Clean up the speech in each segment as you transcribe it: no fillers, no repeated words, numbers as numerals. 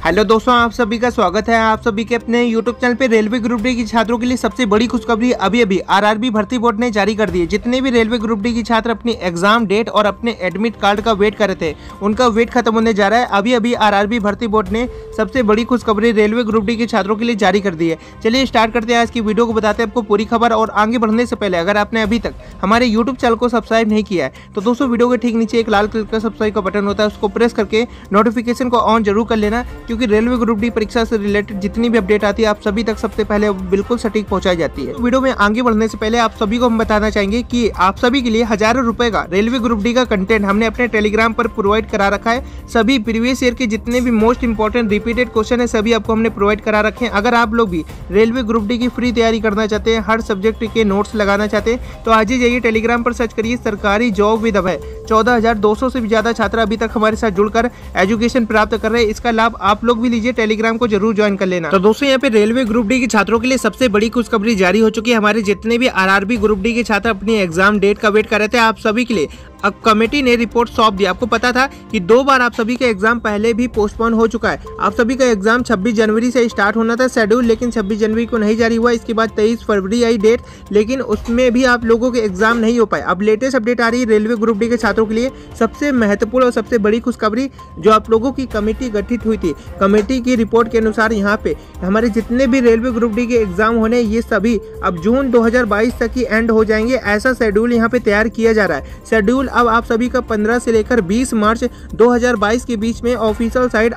Hello दोस्तों, आप सभी का स्वागत है आप सभी के अपने यूट्यूब चैनल पे। रेलवे ग्रुप डी की छात्रों के लिए सबसे बड़ी खुशखबरी अभी आरआरबी भर्ती बोर्ड ने जारी कर दी है। जितने भी रेलवे ग्रुप डी की छात्र अपनी एग्जाम डेट और अपने एडमिट कार्ड का वेट कर रहे थे, उनका वेट खत्म होने जा रहा है। अभी आरआरबी भर्ती बोर्ड ने सबसे बड़ी खुशखबरी रेलवे ग्रुप डी के छात्रों के लिए जारी कर दी है। चलिए स्टार्ट करते हैं आज की वीडियो को, बताते हैं आपको पूरी खबर। और आगे बढ़ने से पहले अगर आपने अभी तक हमारे यूट्यूब चैनल को सब्सक्राइब नहीं किया है तो दोस्तों वीडियो के ठीक नीचे एक लाल कलर का सब्सक्राइब का बटन होता है, उसको प्रेस करके नोटिफिकेशन को ऑन जरूर कर लेना, क्योंकि रेलवे ग्रुप डी परीक्षा से रिलेटेड जितनी भी अपडेट आती है आप सभी तक सबसे पहले बिल्कुल सटीक पहुंचाई जाती है। वीडियो में आगे बढ़ने से पहले आप सभी को हम बताना चाहेंगे कि आप सभी के लिए हजारों रुपए का रेलवे ग्रुप डी का कंटेंट हमने अपने टेलीग्राम पर प्रोवाइड करा रखा है। सभी प्रीवियस ईयर के जितने भी मोस्ट इंपॉर्टेंट रिपीटेड क्वेश्चन है सभी आपको हमने प्रोवाइड करा रखे हैं। अगर आप लोग भी रेलवे ग्रुप डी की फ्री तैयारी करना चाहते हैं, हर सब्जेक्ट के नोट्स लगाना चाहते हैं, तो आज ही जाइए टेलीग्राम पर सर्च करिए सरकारी जॉब विद अभय। 14,200 से भी ज्यादा छात्र अभी तक हमारे साथ जुड़कर एजुकेशन प्राप्त कर रहे हैं। इसका लाभ आप लोग भी लीजिए, टेलीग्राम को जरूर ज्वाइन कर लेना। तो दोस्तों यहाँ पे रेलवे ग्रुप डी के छात्रों के लिए सबसे बड़ी खुशखबरी जारी हो चुकी है। हमारे जितने भी आरआरबी ग्रुप डी के छात्र अपनी एग्जाम डेट का वेट कर रहे थे, आप सभी के लिए अब कमेटी ने रिपोर्ट सौंप दिया। आपको पता था कि 2 बार आप सभी का एग्जाम पहले भी पोस्टपोन हो चुका है। आप सभी का एग्जाम 26 जनवरी से स्टार्ट होना था शेड्यूल, लेकिन 26 जनवरी को नहीं जारी हुआ। इसके बाद 23 फरवरी आई डेट, लेकिन उसमें भी आप लोगों के एग्जाम नहीं हो पाए। अब लेटेस्ट अपडेट आ रही है रेलवे ग्रुप डी के छात्रों के लिए सबसे महत्वपूर्ण और सबसे बड़ी खुशखबरी, जो आप लोगों की कमेटी गठित हुई थी, कमेटी की रिपोर्ट के अनुसार यहाँ पे हमारे जितने भी रेलवे ग्रुप डी के एग्जाम होने, ये सभी अब जून 2022 तक ही एंड हो जाएंगे। ऐसा शेड्यूल यहाँ पे तैयार किया जा रहा है। शेड्यूल अब आप सभी का 15 से लेकर 20 मार्च 2022 के बीच में ऑफिशियल साइट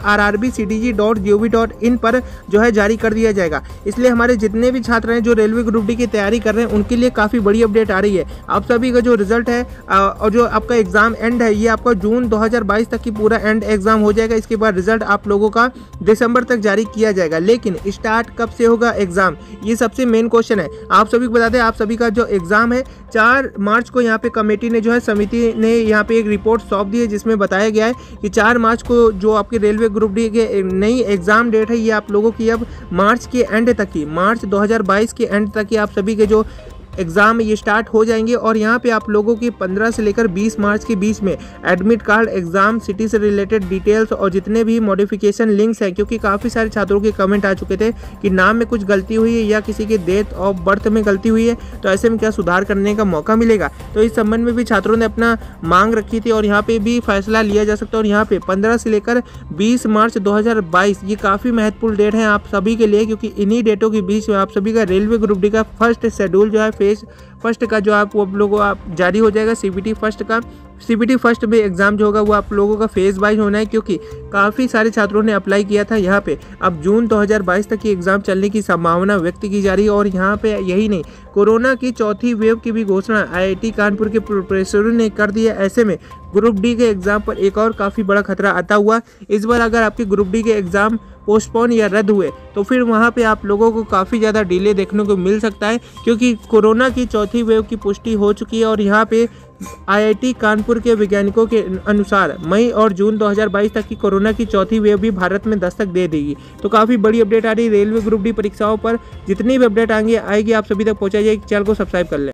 rrbcdg.gov.in पर जो है जारी कर दिया जाएगा। इसलिए हमारे जितने भी छात्र हैं जो रेलवे ग्रुप डी की तैयारी कर रहे हैं, उनके लिए काफी बड़ी अपडेट आ रही है। आप सभी का जो रिजल्ट है और जो आपका एग्जाम एंड है, ये आपका जून 2022 तक की पूरा एंड एग्जाम हो जाएगा। इसके बाद रिजल्ट आप लोगों का दिसंबर तक जारी किया जाएगा। लेकिन स्टार्ट कब से होगा एग्जाम, ये सबसे मेन क्वेश्चन है। आप सभी को बता दें, आप सभी का जो एग्जाम है 4 मार्च को यहाँ पे कमेटी ने जो है समिति ने यहाँ पे एक रिपोर्ट सौंप दी है, जिसमें बताया गया है कि 4 मार्च को जो आपके रेलवे ग्रुप डी के नई एग्जाम डेट है, ये आप लोगों की अब मार्च के एंड तक की, मार्च 2022 के एंड तक की आप सभी के जो एग्जाम ये स्टार्ट हो जाएंगे। और यहाँ पे आप लोगों की 15 से लेकर 20 मार्च के बीच में एडमिट कार्ड, एग्जाम, सिटी से रिलेटेड डिटेल्स और जितने भी मॉडिफिकेशन लिंक्स हैं, क्योंकि काफ़ी सारे छात्रों के कमेंट आ चुके थे कि नाम में कुछ गलती हुई है या किसी के डेट ऑफ बर्थ में गलती हुई है, तो ऐसे में क्या सुधार करने का मौका मिलेगा। तो इस संबंध में भी छात्रों ने अपना मांग रखी थी और यहाँ पे भी फैसला लिया जा सकता है। और यहाँ पे 15 से लेकर 20 मार्च 2022 ये काफ़ी महत्वपूर्ण डेट है आप सभी के लिए, क्योंकि इन्हीं डेटों के बीच में आप सभी का रेलवे ग्रुप डी का फर्स्ट शेड्यूल जो है फेज फर्स्ट का जो आप लोगों को जारी हो जाएगा। सीबीटी फर्स्ट का, सीबीटी फर्स्ट में एग्जाम जो होगा वो आप लोगों का फेज वाइज होना है, क्योंकि काफ़ी सारे छात्रों ने अप्लाई किया था। यहाँ पे अब जून 2022 तक की एग्जाम चलने की संभावना व्यक्त की जा रही है। और यहाँ पे यही नहीं, कोरोना की चौथी वेव की भी घोषणा आईआईटी कानपुर के प्रोफेसरों ने कर दी है। ऐसे में ग्रुप डी के एग्जाम पर एक और काफ़ी बड़ा खतरा आता हुआ। इस बार अगर आपके ग्रुप डी के एग्जाम पोस्टपोन या रद्द हुए तो फिर वहाँ पे आप लोगों को काफ़ी ज़्यादा डिले देखने को मिल सकता है, क्योंकि कोरोना की चौथी वेव की पुष्टि हो चुकी है। और यहाँ पे आईआईटी कानपुर के वैज्ञानिकों के अनुसार मई और जून 2022 तक की कोरोना की चौथी वेव भी भारत में दस्तक दे देगी। तो काफ़ी बड़ी अपडेट आ रही है रेलवे ग्रुप डी परीक्षाओं पर। जितनी भी अपडेट आएंगी आप सभी तक पहुँचाई जाएगी। चैनल को सब्सक्राइब कर लें।